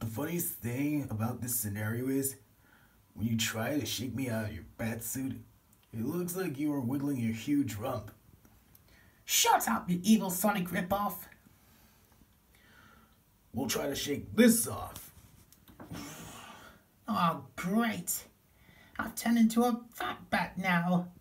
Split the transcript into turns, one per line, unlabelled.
The funniest thing about this scenario is, when you try to shake me out of your bat suit, it looks like you are wiggling your huge rump.
Shut up, you evil Sonic ripoff!
We'll try to shake this off.
Oh, great! I've turned into a fat bat now.